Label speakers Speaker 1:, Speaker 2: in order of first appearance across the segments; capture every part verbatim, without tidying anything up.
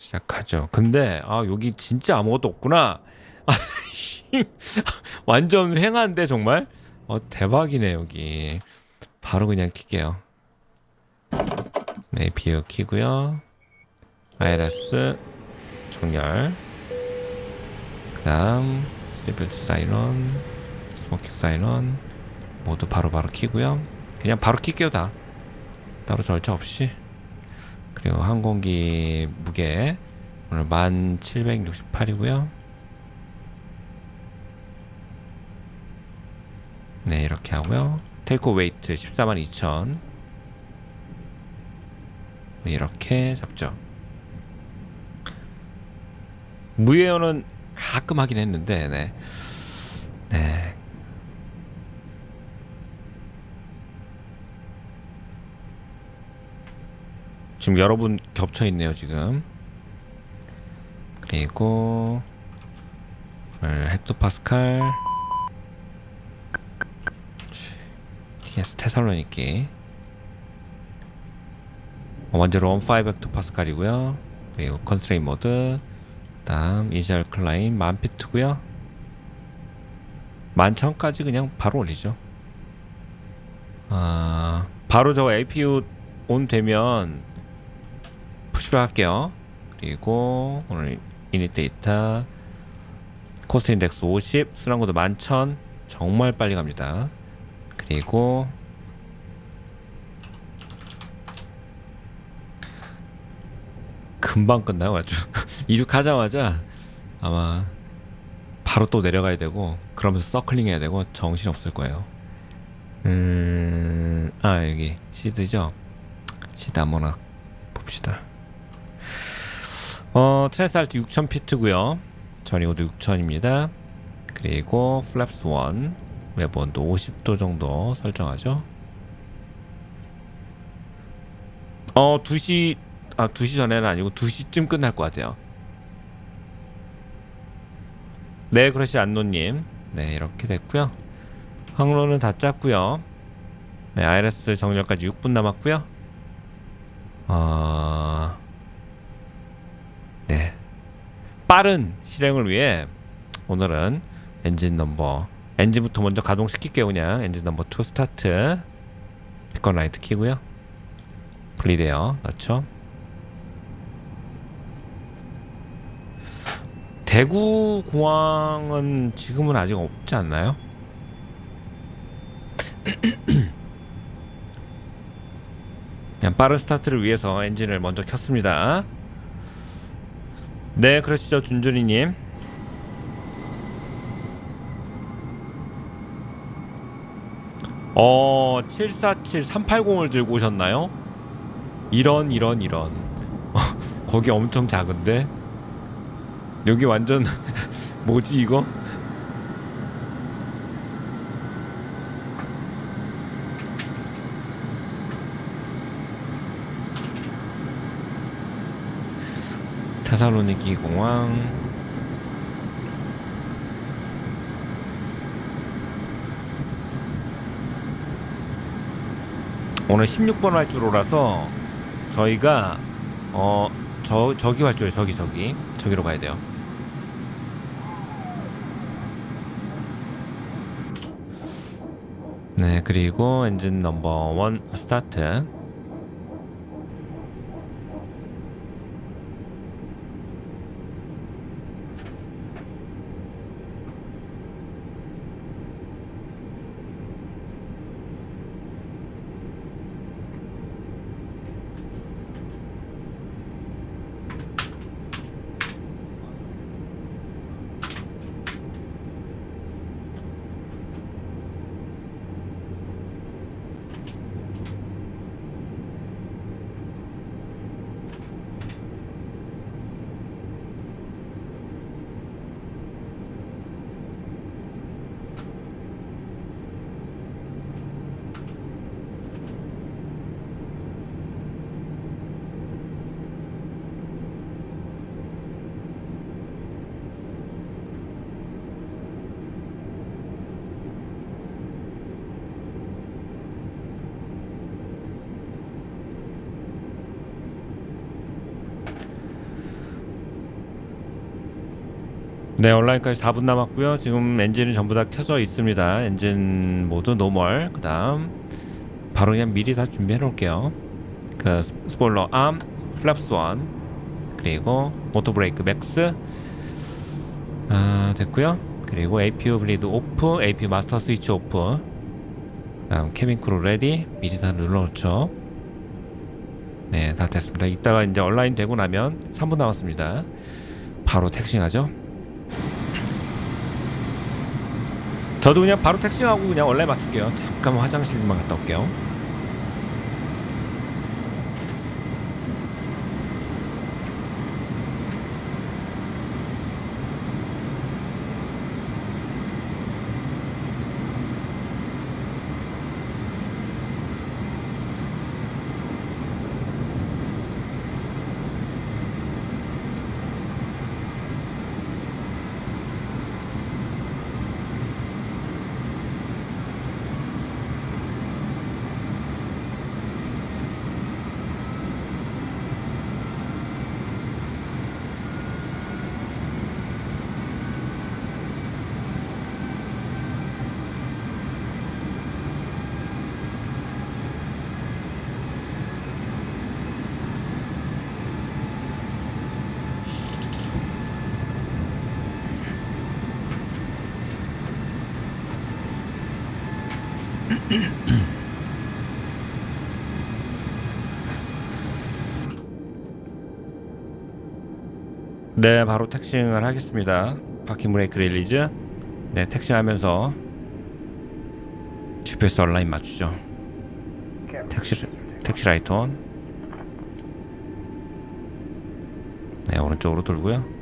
Speaker 1: 시작하죠. 근데 아 여기 진짜 아무것도 없구나. 완전 횡한데 정말. 어 대박이네 여기. 바로 그냥 킬게요. 네, 비어 키고요. 아이레스 정렬. 그다음 리빌드 사이런, 스모킹 사이런 모두 바로바로 키고요. 그냥 바로 킬게요 다. 따로 절차 없이. 그리고 항공기 무게 오늘 만 칠백육십팔이고요. 네, 이렇게 하고요. 테이크 웨이트 십사만 이천. 네, 이렇게 잡죠. 무예어는 가끔 하긴 했는데, 네. 네. 지금 여러분 겹쳐 있네요, 지금. 그리고 헥토파스칼 티에스 테살로니키 원제로 십오 헥토파스칼이고요. 그리고 컨스트레인 모드, 다음 이니셜 클라임 만 피트고요. 만 천까지 그냥 바로 올리죠. 아, 바로 저 에이피유 온 되면 푸시백 할게요. 그리고 오늘 이닛 데이터 코스트 인덱스 오십, 순환코드 만 천. 정말 빨리 갑니다. 그리고 금방 끝나요 아주. 이륙하자마자 아마 바로 또 내려가야 되고 그러면서 서클링 해야 되고 정신 없을 거예요. 음... 아 여기 시드죠. 시드 아무나 봅시다. 어 트랜스알트 육천 피트고요. 전이고도 육천입니다. 그리고 플랩스 일 웹 온도 오십 도 정도 설정하죠. 어 두 시 아 두 시 전에는 아니고 두 시쯤 끝날 것 같아요. 네, 그러시 안노님. 네, 이렇게 됐고요. 항로는 다 짰고요. 네, 아이레스 정렬까지 육 분 남았고요. 어... 네, 빠른 실행을 위해 오늘은 엔진 넘버 엔진부터 먼저 가동시킬게요. 그냥 엔진 넘버 투 스타트. 비건 라이트 키고요. 분리돼요. 넣죠. 대구 공항은 지금은 아직 없지 않나요? 그냥 빠른 스타트를 위해서 엔진을 먼저 켰습니다. 네, 그러시죠, 준준이님. 어, 칠사칠 삼팔공을 들고 오셨나요? 이런 이런 이런. 거기 엄청 작은데? 여기 완전 뭐지 이거? 테살로니키 공항. 오늘 십육 번 활주로라서 저희가 어 저 저기 활주로에 저기 저기 저기로 가야 돼요. 네, 그리고 엔진 넘버 원 스타트. 네, 온라인까지 사 분 남았고요. 지금 엔진은 전부 다 켜져 있습니다. 엔진 모두 노멀. 그 다음 바로 그냥 미리 다 준비해 놓을게요. 그 스포일러 암, 플랩스 원, 그리고 오토 브레이크 맥스 아, 됐고요. 그리고 에이피유 블리드 오프, 에이피유 마스터 스위치 오프. 그 다음 케빈 크루 레디. 미리 다 눌러놓죠. 네, 다 됐습니다. 이따가 이제 온라인 되고 나면 삼 분 남았습니다. 바로 택싱하죠. 저도 그냥 바로 택싱하고 그냥 온라인 맞출게요. 잠깐 화장실만 갔다 올게요. 네, 바로 택싱을 하겠습니다. 파킹 브레이크 릴리즈. 네, 택싱하면서 지피에스 온라인 맞추죠. 택시 택시 라이트 온. 네, 오른쪽으로 돌고요.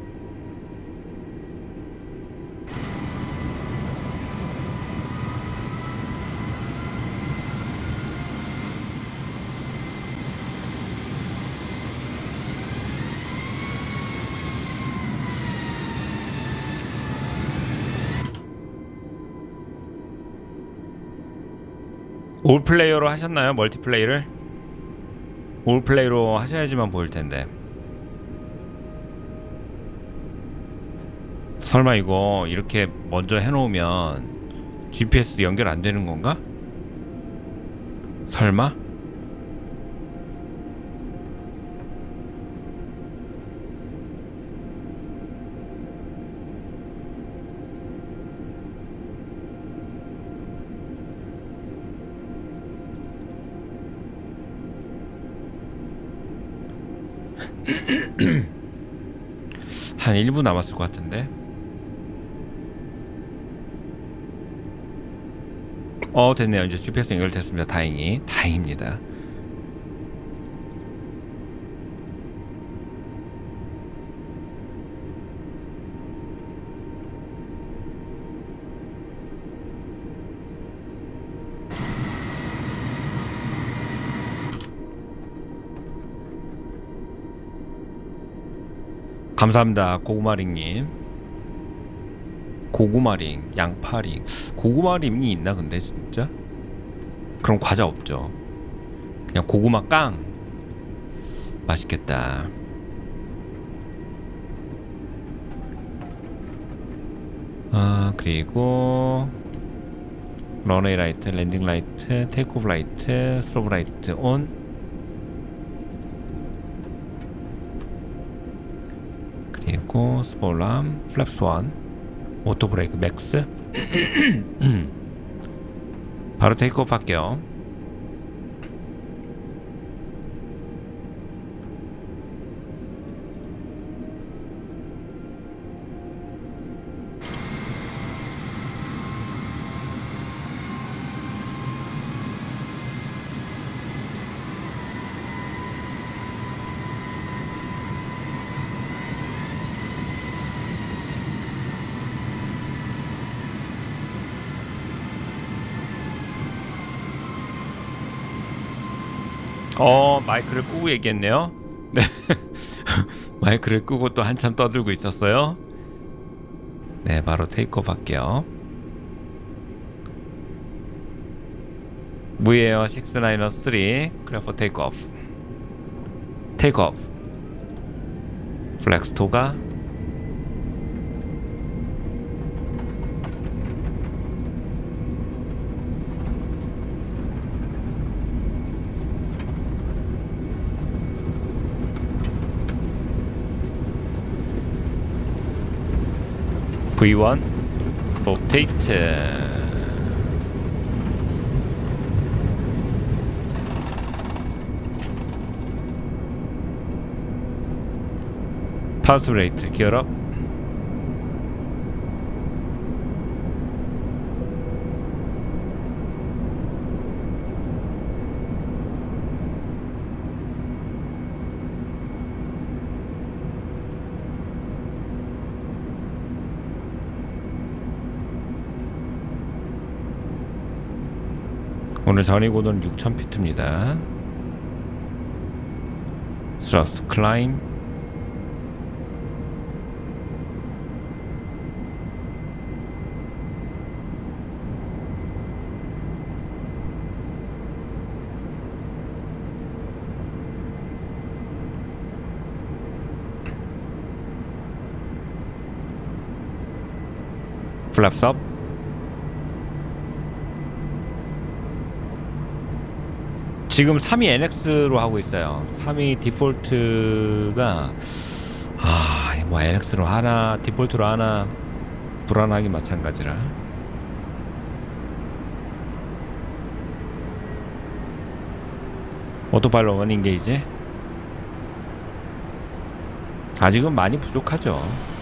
Speaker 1: 올 플레이어로 하셨나요? 멀티플레이를? 올 플레이로 하셔야지만 보일 텐데. 설마 이거 이렇게 먼저 해놓으면 지피에스 연결 안 되는 건가? 설마? 한 일 분 남았을 것 같은데. 어, 됐네요. 이제 지피에스 연결됐습니다. 다행히. 다행입니다. 감사합니다. 고구마링님. 고구마링, 양파링. 고구마링이 있나 근데 진짜? 그럼 과자 없죠. 그냥 고구마 깡. 맛있겠다. 아, 그리고 런웨이 라이트, 랜딩 라이트, 테이크오프 라이트, 스로브 라이트 온. 그리고 스포람, 플랩스 원, 오토 브레이크 맥스. 바로 테이크오프 할게요. 어, 마이크를 끄고 얘기했네요. 네. 마이크를 끄고 또 한참 떠들고 있었어요. 네, 바로 테이크오프 할게요. 무이에어 육 나이너 삼 클리어 포 테이크오프. 테이크오프. 플렉스 토가 브이 원 로테이트. 파스 레이트 기어업. 오늘 전이고도는 육천 피트입니다. 스러스트 클라임. 플랩스 업. 지금 삼 위 엔엑스로 하고 있어요. 삼 위 디폴트가 아, 뭐 엔엑스로 하나 디폴트로 하나 불안하기 마찬가지라. 오토파일럿 원 인게이지. 아직은 많이 부족하죠.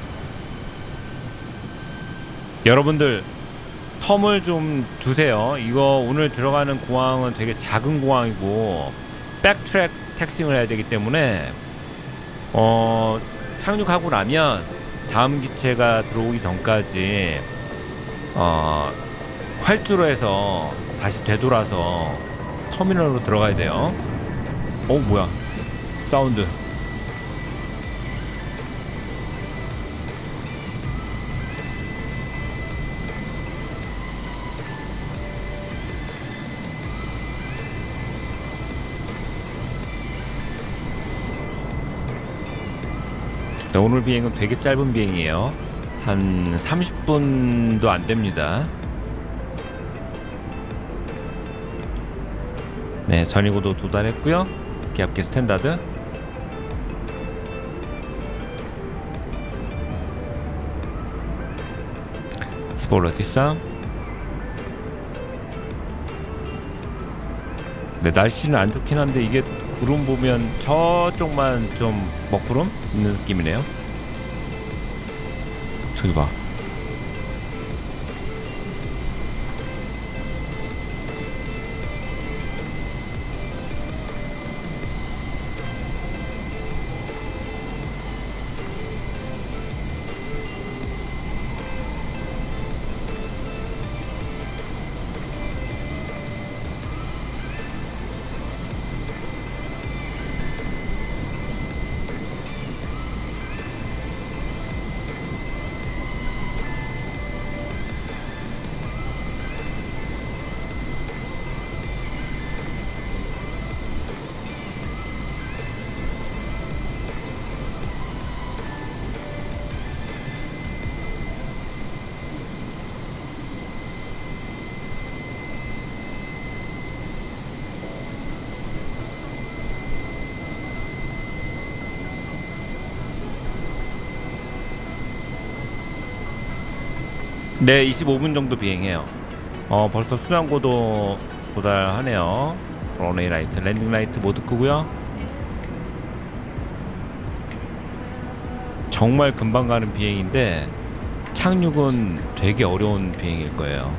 Speaker 1: 여러분들 텀을 좀 주세요. 이거 오늘 들어가는 공항은 되게 작은 공항이고 백트랙 택싱을 해야 되기 때문에 어 착륙하고 나면 다음 기체가 들어오기 전까지 어 활주로 해서 다시 되돌아서 터미널로 들어가야 돼요. 어 뭐야 사운드. 네, 오늘 비행은 되게 짧은 비행이에요. 한 삼십 분도 안 됩니다. 네, 전이고도 도달했고요. 기압계 스탠다드. 스포일러 뒷상. 네, 날씨는 안 좋긴 한데 이게 구름 보면 저쪽만 좀 먹구름 있는 느낌이네요. 저기 봐. 네, 이십오 분 정도 비행해요. 어, 벌써 순항고도 도달하네요. 런웨이 라이트, 랜딩 라이트 모두 끄고요. 정말 금방 가는 비행인데 착륙은 되게 어려운 비행일 거예요.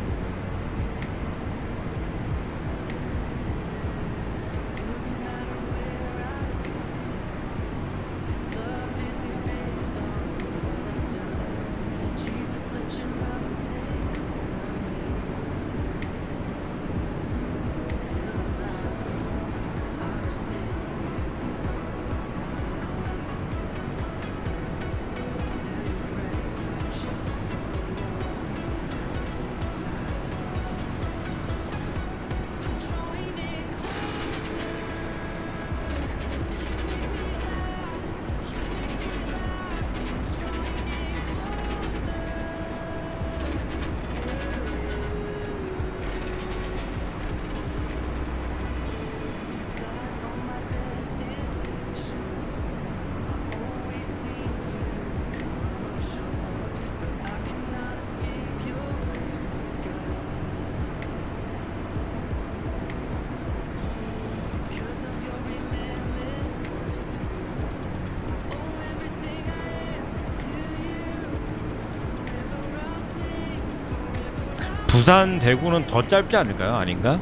Speaker 1: 부산 대구는 더 짧지 않을까요? 아닌가?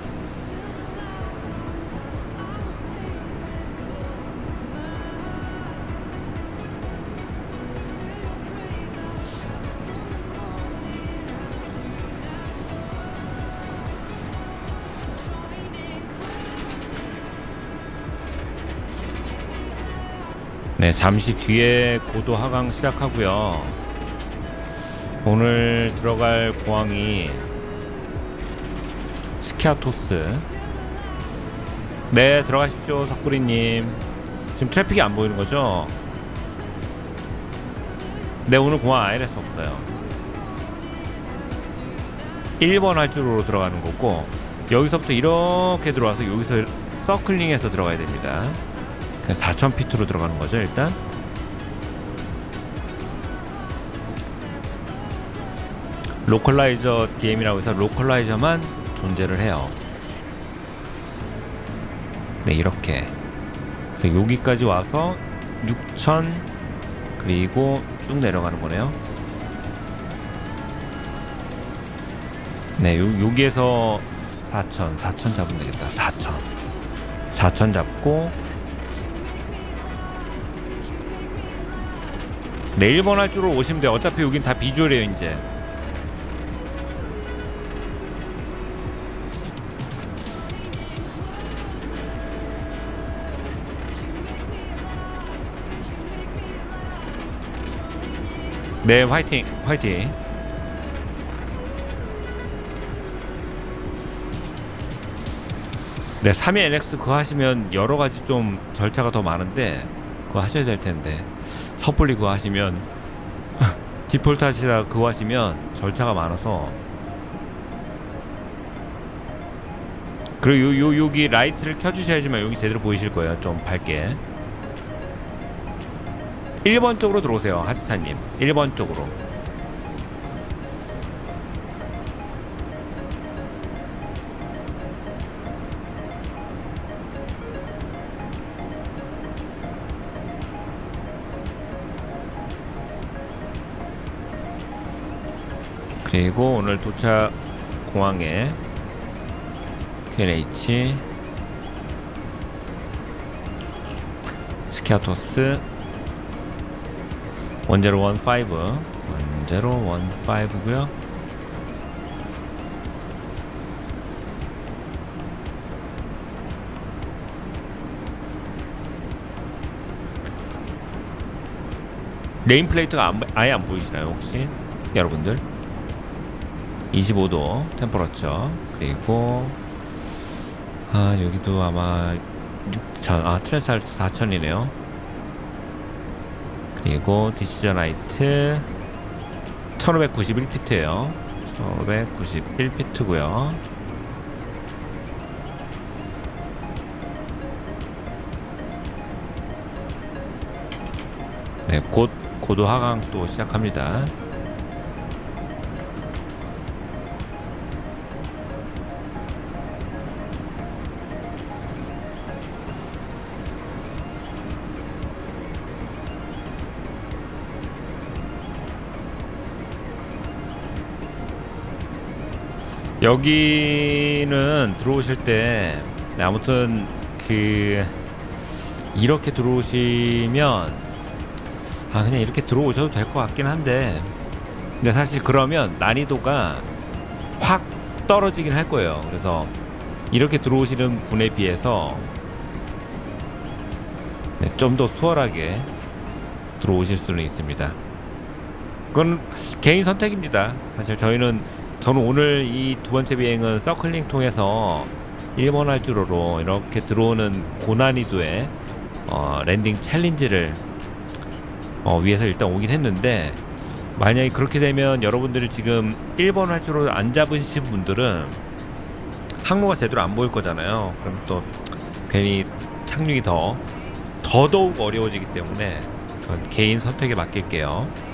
Speaker 1: 네, 잠시 뒤에 고도 하강 시작하고요. 오늘 들어갈 공항이 스키아토스. 네, 들어가십시오, 석구리님. 지금 트래픽이 안 보이는 거죠? 네, 오늘 공항 아이엘에스 없어요. 일 번 활주로로 들어가는 거고, 여기서부터 이렇게 들어와서 여기서 서클링해서 들어가야 됩니다. 사천 피트로 들어가는 거죠, 일단. 로컬라이저 디엠이라고 해서 로컬라이저만 존재를 해요. 네, 이렇게. 그래서 여기까지 와서 육천, 그리고 쭉 내려가는 거네요. 네, 요, 여기에서 사천, 사천 잡으면 되겠다. 사천. 사천 잡고, 네, 일 번 할주로 오시면 돼요. 어차피 여긴 다 비주얼이에요, 이제. 네, 화이팅, 화이팅. 네, 삼 위 엔엑스 그거 하시면 여러가지 좀 절차가 더 많은데 그거 하셔야 될 텐데, 섣불리 그거 하시면 디폴트 하시다 그거 하시면 절차가 많아서. 그리고 요, 요, 여기 라이트를 켜주셔야지만 여기 제대로 보이실 거예요. 좀 밝게. 일 번 쪽으로 들어오세요, 하스타님. 일 번 쪽으로. 그리고 오늘 도착 공항에 큐엔에이치, 스키아토스 일공일오, 일공일오고요. 네임플레이트가 안, 아예 안 보이시나요, 혹시 여러분들? 이십오 도 템퍼러처. 그리고 아, 여기도 아마 육천, 아 트랜스 사천이네요. 그리고 디시전 라이트 천오백구십일 피트예요. 천오백구십일 피트고요. 네, 곧 고도 하강 또 시작합니다. 여기는 들어오실 때, 네, 아무튼 그 이렇게 들어오시면 아 그냥 이렇게 들어오셔도 될 것 같긴 한데, 근데 사실 그러면 난이도가 확 떨어지긴 할 거예요. 그래서 이렇게 들어오시는 분에 비해서 네, 좀 더 수월하게 들어오실 수는 있습니다. 그건 개인 선택입니다. 사실 저희는 저는 오늘 이 두 번째 비행은 서클링 통해서 일 번 활주로로 이렇게 들어오는 고난이도의 어, 랜딩 챌린지를 어, 위해서 일단 오긴 했는데, 만약에 그렇게 되면 여러분들이 지금 일 번 활주로 안 잡으신 분들은 항로가 제대로 안 보일 거잖아요. 그럼 또 괜히 착륙이 더 더더욱 어려워지기 때문에 전 개인 선택에 맡길게요.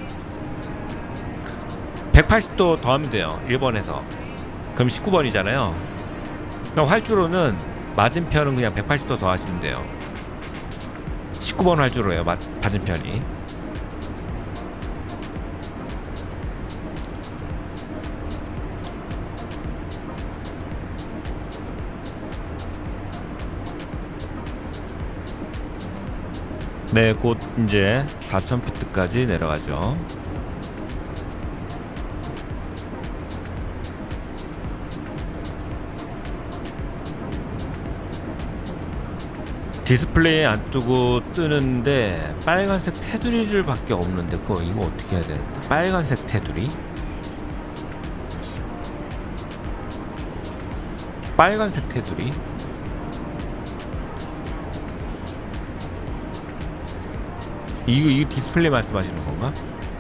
Speaker 1: 백팔십 도 더 하면 돼요, 일 번에서. 그럼 십구 번이잖아요. 그럼 활주로는 맞은편은 그냥 백팔십 도 더 하시면 돼요. 십구 번 활주로예요, 맞, 맞은편이. 네, 곧 이제 사천 피트까지 내려가죠. 디스플레이 안 뜨고 뜨는데 빨간색 테두리를 밖에 없는데 그거 이거 어떻게 해야 되는데? 빨간색 테두리? 빨간색 테두리? 이거 이거 디스플레이 말씀하시는 건가?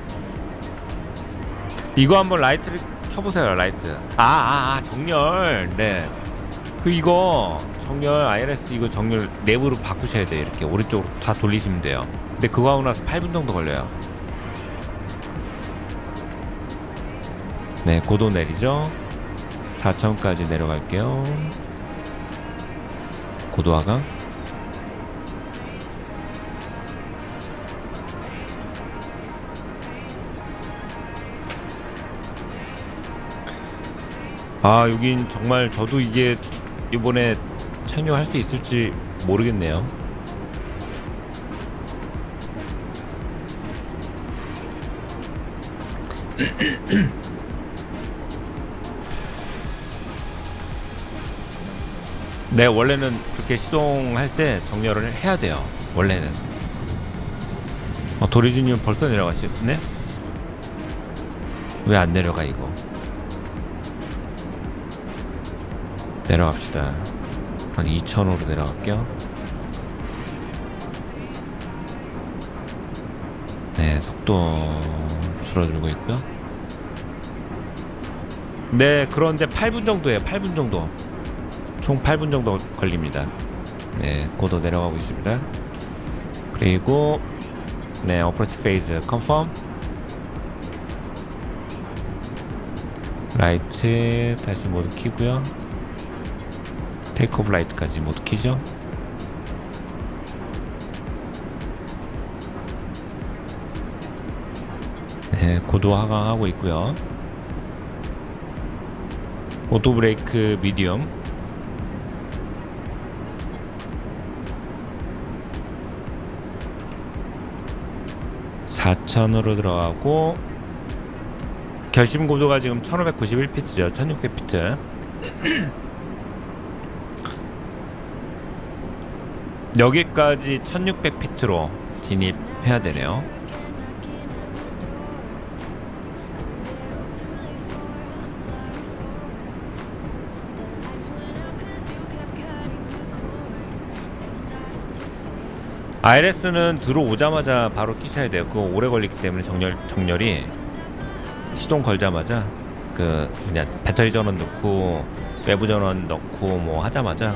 Speaker 1: 이거 한번 라이트를 켜보세요. 라이트. 아, 아, 아 정렬. 네. 그 이거 정렬 아이알에스 이거 정렬 내부로 바꾸셔야 돼요. 이렇게 오른쪽으로 다 돌리시면 돼요. 근데 그거 하고 나서 팔 분 정도 걸려요. 네, 고도 내리죠. 사천까지 내려갈게요. 고도 하강. 아, 여긴 정말 저도 이게 이번에 착륙할 수 있을지 모르겠네요. 네, 원래는 그렇게 시동할 때 정렬을 해야 돼요. 원래는. 어, 도리주님 벌써 내려가시네? 왜 안 내려가 이거? 내려갑시다. 한 이천으로 내려갈게요. 네, 속도 줄어들고 있고요. 네, 그런데 팔 분 정도예요. 팔 분 정도. 총 팔 분 정도 걸립니다. 네, 고도 내려가고 있습니다. 그리고 네, 오퍼레이트 페이즈 컨펌. 라이트 다시 모두 키고요. 테이크오프 라이트까지 모두 키죠. 네, 고도 하강하고 있고요. 오토 브레이크 미디엄. 사천으로 들어가고 결심 고도가 지금 천오백구십일 피트죠. 천육백 피트. 여기까지 천육백 피트로 진입해야 되네요. 아이알에스는 들어오자마자 바로 키셔야 돼요. 그거 오래 걸리기 때문에 정렬, 정렬이 시동 걸자마자 그 그냥 배터리 전원 넣고 외부 전원 넣고 뭐 하자마자.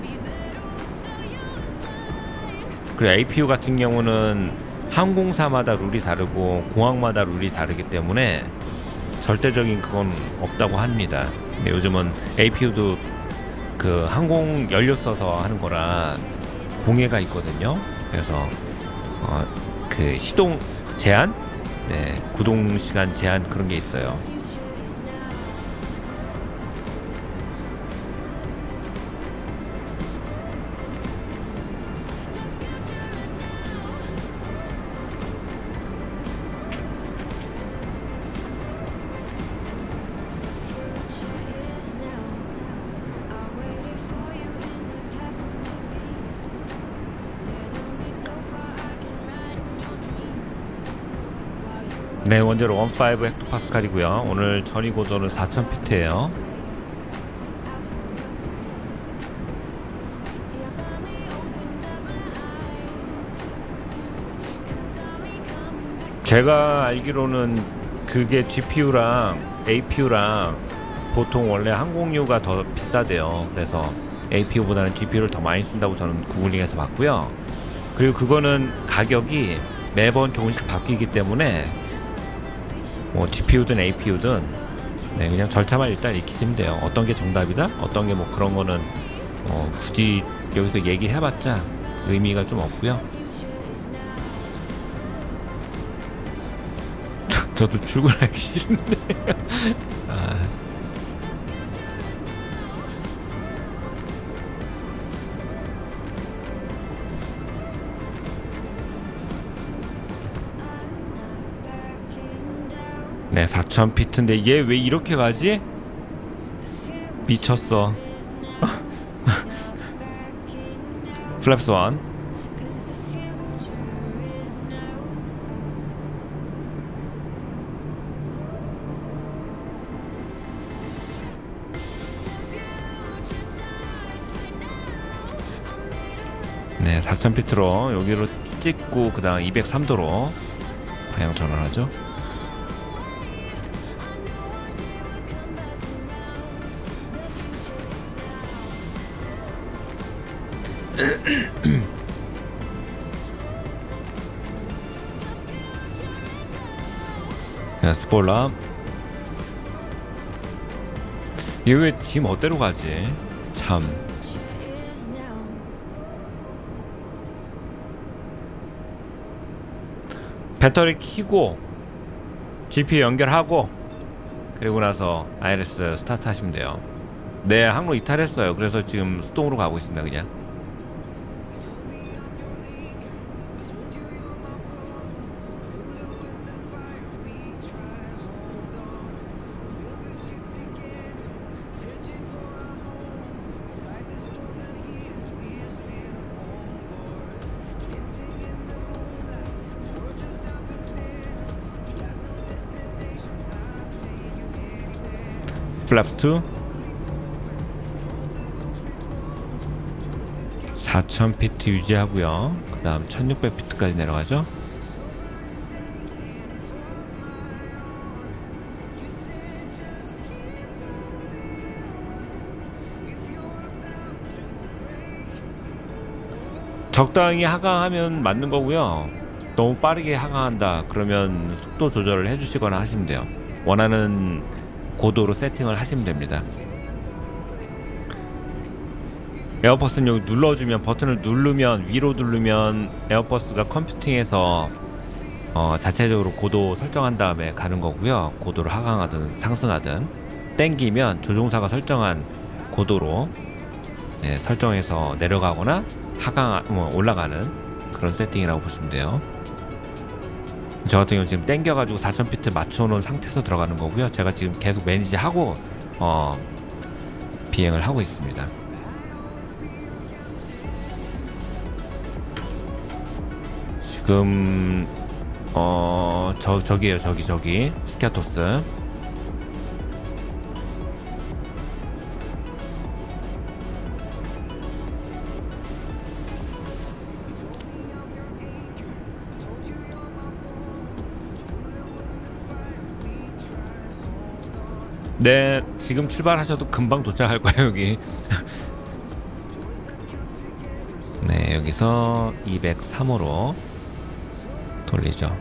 Speaker 1: 그리고 에이피유 같은 경우는 항공사마다 룰이 다르고 공항마다 룰이 다르기 때문에 절대적인 그건 없다고 합니다. 근데 요즘은 에이피유도 그 항공 연료 써서 하는 거라 공해가 있거든요. 그래서 어, 그 시동 제한, 네, 구동 시간 제한 그런 게 있어요. 네, 원제로 십오 헥토파스칼이고요. 오늘 전위 고도는 사천 피트예요. 제가 알기로는 그게 지피유랑 에이피유랑 보통 원래 항공유가 더 비싸대요. 그래서 에이피유보다는 지피유를 더 많이 쓴다고 저는 구글링에서 봤고요. 그리고 그거는 가격이 매번 조금씩 바뀌기 때문에 뭐 지피유든 에이피유든 네, 그냥 절차만 일단 익히시면 돼요. 어떤 게 정답이다? 어떤 게 뭐 그런 거는 어, 굳이 여기서 얘기해봤자 의미가 좀 없고요. 저도 출근하기 싫은데. 아. 네, 사천 피트인데 얘 왜 이렇게 가지? 미쳤어. 플랩스 원. 네, 사천 피트로 여기로 찍고 그 다음 이백삼 도로 방향 전환하죠. 네, 스포일러. 얘 왜 지금 어디로 가지? 참. 배터리 켜고 지피유 연결하고 그리고 나서 아이에스 스타트 하시면 돼요. 네, 항로 이탈했어요. 그래서 지금 수동으로 가고 있습니다. 그냥. 플랩스 투. 사천 피트 유지하고요. 그 다음 천육백 피트까지 내려가죠. 적당히 하강하면 맞는 거고요. 너무 빠르게 하강한다 그러면 속도 조절을 해주시거나 하시면 돼요. 원하는 고도로 세팅을 하시면 됩니다. 에어버스는 여기 눌러주면, 버튼을 누르면, 위로 누르면 에어버스가 컴퓨팅해서 어, 자체적으로 고도 설정한 다음에 가는 거고요. 고도를 하강하든 상승하든 땡기면 조종사가 설정한 고도로 네, 설정해서 내려가거나 하강, 뭐 올라가는 그런 세팅이라고 보시면 돼요. 저 같은 경우는 지금 땡겨가지고 사천 피트 맞춰놓은 상태에서 들어가는 거고요. 제가 지금 계속 매니지하고 어, 비행을 하고 있습니다. 지금 어, 저, 저기에요. 저기 저기 스키아토스. 네, 지금 출발하셔도 금방 도착할 거예요. 여기. 네, 여기서 이백삼호로 돌리죠.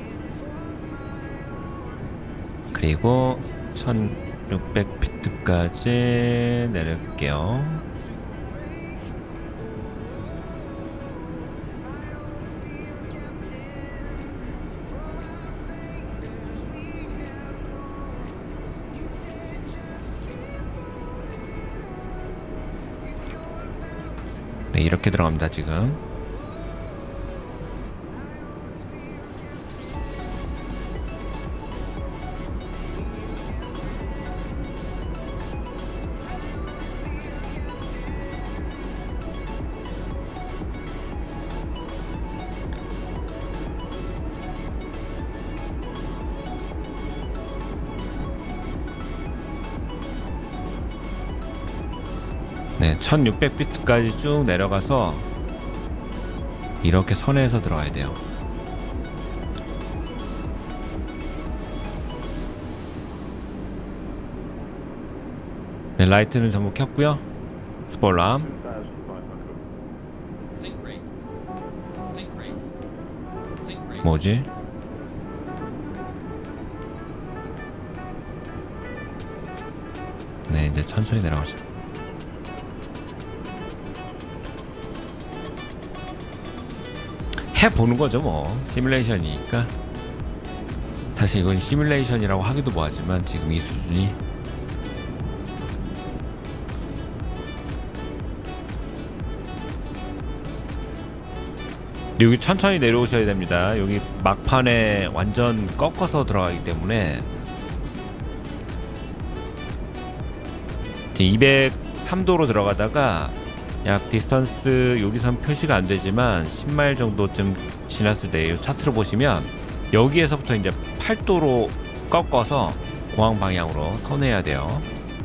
Speaker 1: 그리고 천육백 피트까지 내릴게요. 네, 이렇게 들어갑니다. 지금 네, 천육백 피트까지 쭉 내려가서 이렇게 선에서 들어가야 돼요. 네, 라이트는 전부 켰고요. 스포일러. 뭐지? 네, 이제 천천히 내려가죠. 해보는 거죠 뭐. 시뮬레이션이니까. 사실 이건 시뮬레이션이라고 하기도 뭐하지만 지금 이 수준이 여기 천천히 내려오셔야 됩니다. 여기 막판에 완전 꺾어서 들어가기 때문에 이백삼 도로 들어가다가 약 디스턴스 여기선 표시가 안 되지만 십 마일 정도쯤 지났을 때 이 차트를 보시면 여기에서부터 이제 팔 도로 꺾어서 공항 방향으로 선회해야 돼요.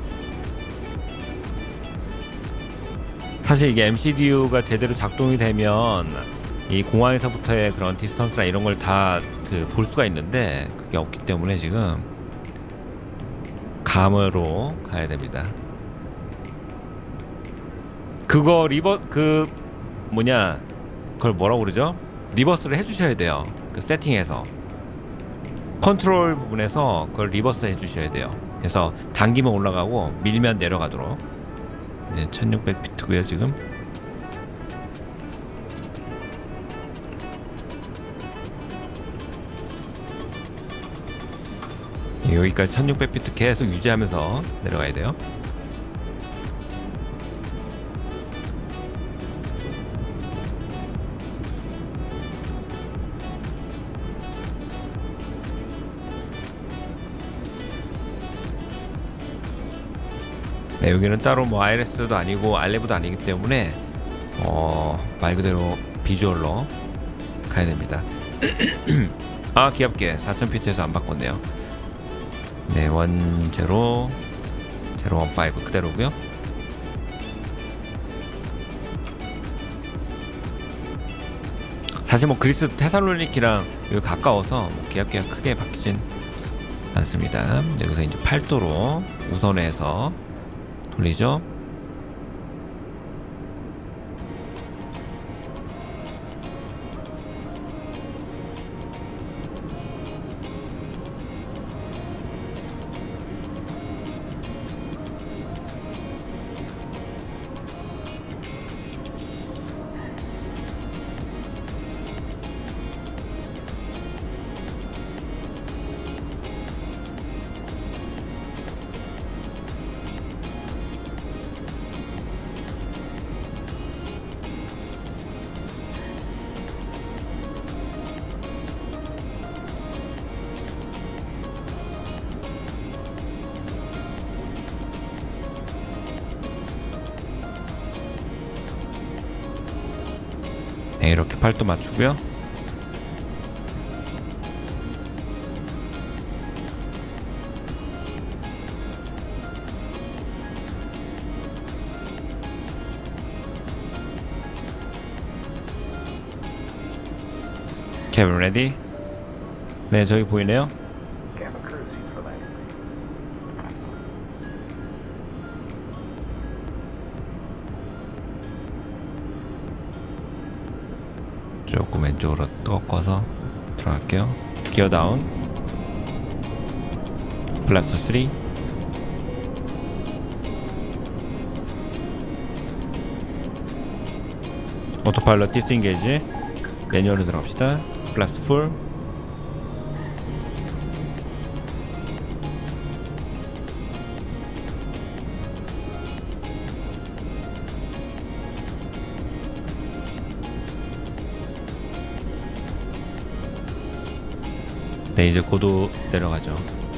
Speaker 1: 사실 이게 엠씨디유가 제대로 작동이 되면 이 공항에서부터의 그런 디스턴스나 이런 걸 다 그 볼 수가 있는데 그게 없기 때문에 지금 감으로 가야 됩니다. 그거 리버 그 뭐냐 그걸 뭐라고 그러죠? 리버스를 해주셔야 돼요. 그 세팅에서 컨트롤 부분에서 그걸 리버스 해주셔야 돼요. 그래서 당기면 올라가고 밀면 내려가도록. 네, 천육백 피트고요 지금. 여기까지 천육백 피트 계속 유지하면서 내려가야 돼요. 네, 여기는 따로 뭐 아이엘에스도 아니고 알레브도 아니기 때문에 어, 말 그대로 비주얼로 가야 됩니다. 아, 귀엽게 사천 피트에서 안 바꿨네요. 네, 원 제로 제로 원 파이브 그대로고요. 사실 뭐 그리스 테살로니키랑 여기 가까워서 뭐 기압기가 크게 바뀌진 않습니다. 여기서 이제 팔 도로 우선해서 돌리죠. 네, 이렇게 팔도 맞추고요. Cabin ready? 네, 저기 보이네요. 조금 왼쪽으로 꺾어서 들어갈게요. 기어 다운. 플랩스 쓰리. 오토파일럿 디스인게이지. 매뉴얼로 들어갑시다. 플랩스 사. 네, 이제 고도 내려가죠.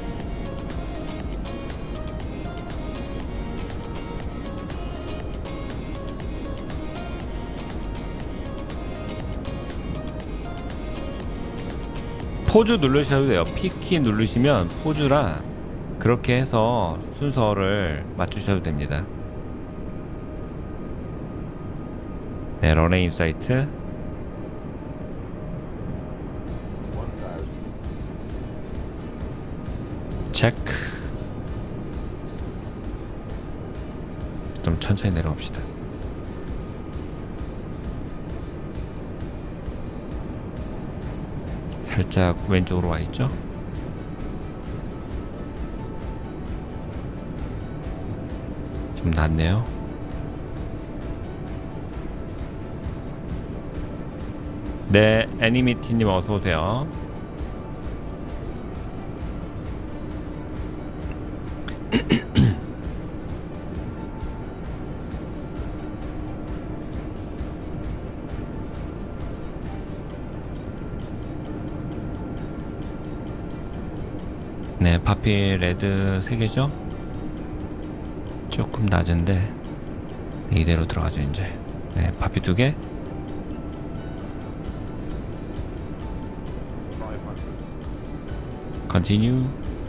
Speaker 1: 포즈 누르셔도 돼요. P키 누르시면 포즈라 그렇게 해서 순서를 맞추셔도 됩니다. 네, 런웨이 인사이트. 체크. 좀 천천히 내려옵시다. 살짝 왼쪽으로 와 있죠? 좀 낮네요. 네, 애니미티님 어서 오세요. 네, 파피 레드 세 개죠? 조금 낮은데 이대로 들어가죠 이제. 네, 바피 두 개. Continue.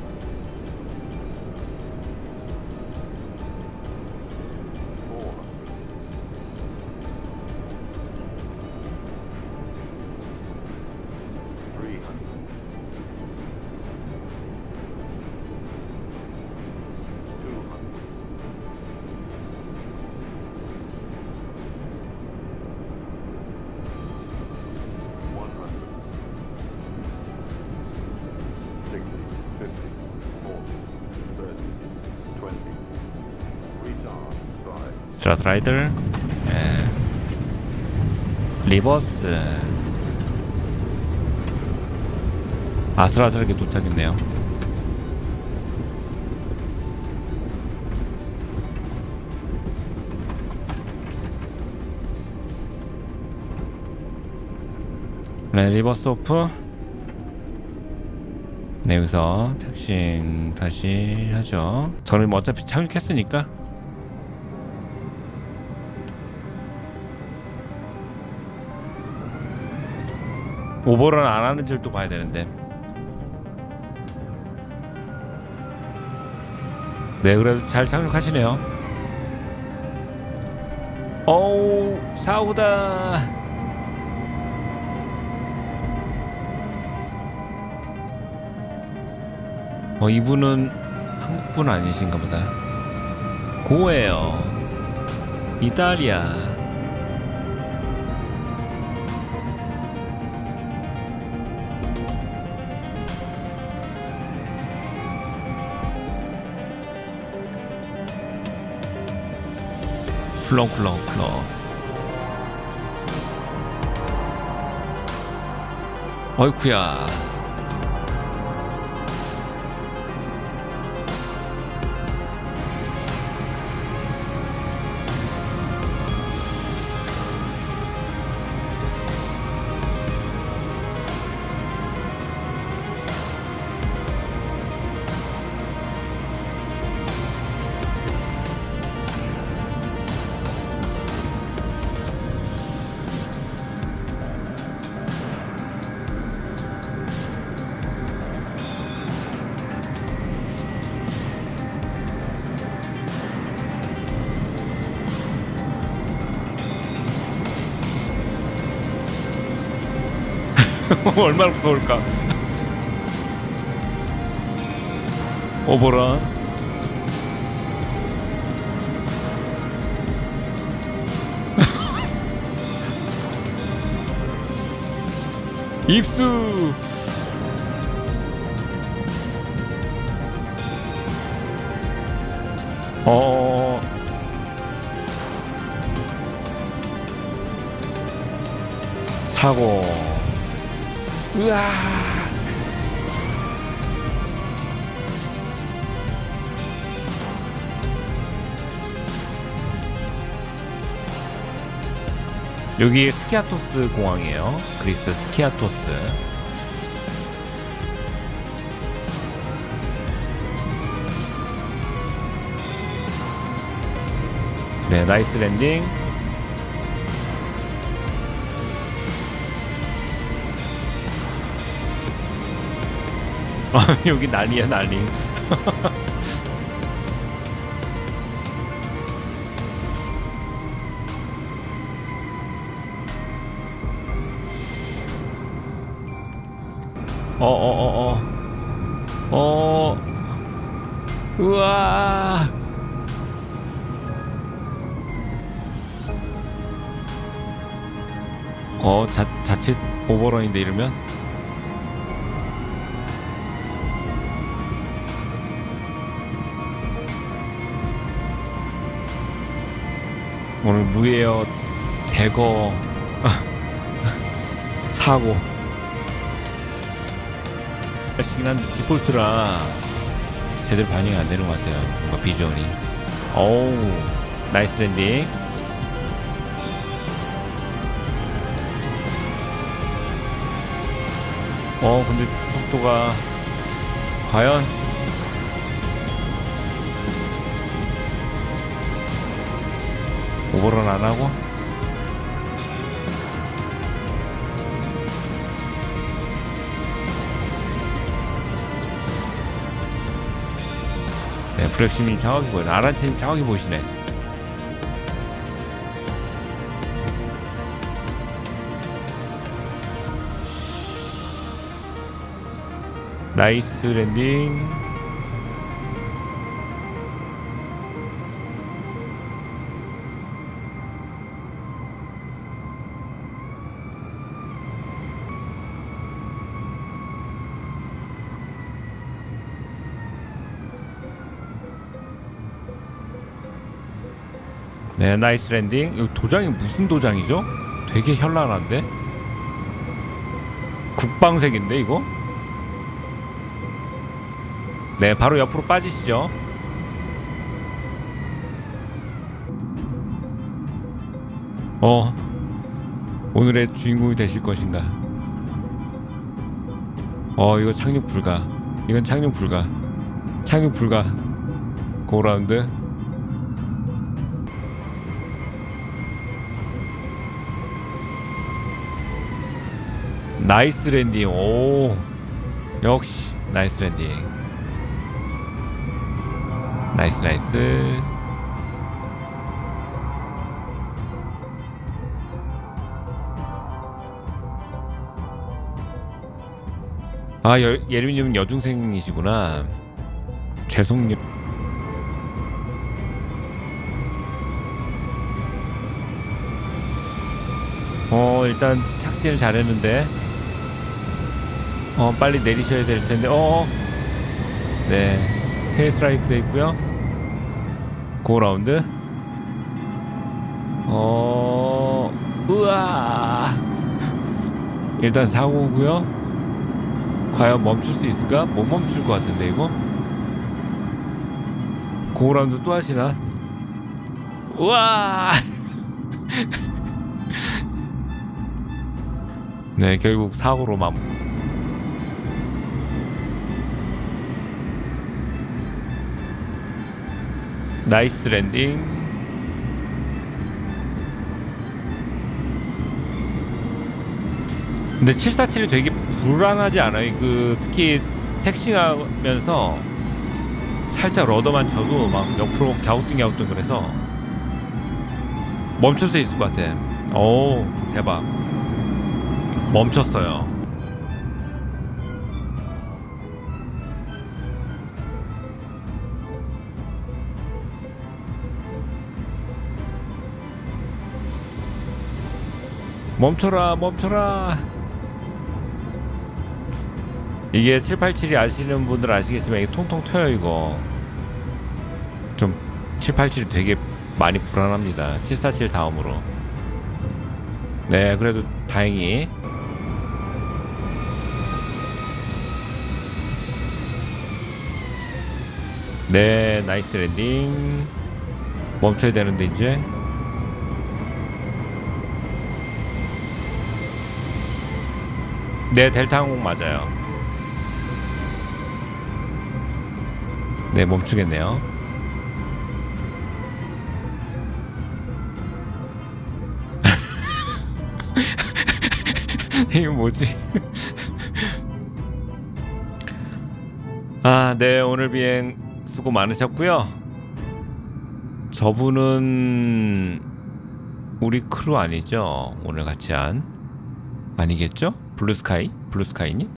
Speaker 1: 스트라트라이더, 예. 리버스. 아슬아슬하게 도착했네요. 네, 리버스 오프. 네, 여기서 택싱 다시 하죠. 저는 뭐 어차피 착륙했으니까. 오버런 안 하는지를 또 봐야 되는데. 네, 그래도 잘 착륙하시네요. 어우, 사고다. 어, 이분은 한국분 아니신가 보다. 고예요. 이탈리아. 쿨렁쿨렁쿨렁. 어이쿠야. 얼마나 무서울까. 오버런. 입수. 어. 사고. 으아. 여기 스키아토스 공항이에요. 그리스 스키아토스. 네, 나이스 랜딩. 아, 여기 난리야 난리. 어어어어 어, 어, 어. 우와. 어, 자, 자칫 오버런인데 이러면. 오늘 무에어 대거 사고. 시긴 한 디폴트라 제대로 반영이 안 되는 것 같아요. 뭔가 비주얼이. 어우, 나이스 랜딩. 어, 근데 속도가 과연 오버런 안 하고. 네, 브렉시님 정확히 보이네. 아란테님 정확히 보이시네. 나이스 랜딩. 네, 나이스 랜딩. 여기 도장이 무슨 도장이죠? 되게 현란한데? 국방색인데 이거? 네, 바로 옆으로 빠지시죠. 어, 오늘의 주인공이 되실 것인가? 어, 이거 착륙 불가. 이건 착륙 불가. 착륙 불가. 고라운드. 나이스 랜딩. 오, 역시 나이스 랜딩. 나이스 나이스. 아, 예림님은 여중생이시구나. 죄송님. 어, 일단 착지를 잘했는데 어, 빨리 내리셔야 될 텐데. 어, 네, 테일 스트라이크 돼 있고요. 고 라운드. 어, 우와. 일단 사고고요. 과연 멈출 수 있을까? 못 멈출 것 같은데 이거. 고 라운드 또 하시나? 우와. 네, 결국 사고로 마무리. 나이스 랜딩. 근데 칠사칠이 되게 불안하지 않아요? 그 특히 택싱하면서 살짝 러더만 쳐도 막 옆으로 갸우뚱갸우뚱 그래서 멈출 수 있을 것 같아. 오, 대박. 멈췄어요. 멈춰라 멈춰라. 이게 칠팔칠이 아시는 분들 아시겠지만 이게 통통 튀어요. 이거 좀 칠팔칠이 되게 많이 불안합니다. 칠사칠 다음으로. 네, 그래도 다행히. 네, 나이스 랜딩. 멈춰야 되는데 이제. 네, 델타 항공 맞아요. 네, 멈추겠네요. 이게 뭐지? 아, 네, 오늘 비행 수고 많으셨고요. 저분은 우리 크루 아니죠? 오늘 같이 한. 아니겠죠? 블루스카이? 블루스카이님?